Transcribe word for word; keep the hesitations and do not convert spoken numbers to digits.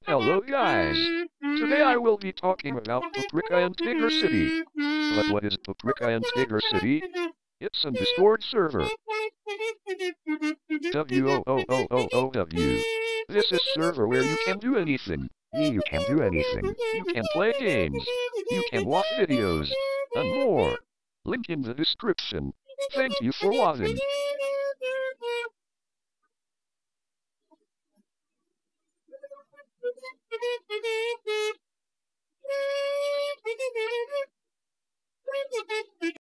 Hello guys! Today I will be talking about Paprika and Tigger City. But what is Paprika and Tigger City? It's a Discord server. W O O O O O W. This is server where you can do anything. You can do anything. You can play games. You can watch videos. And more. Link in the description. Thank you for watching.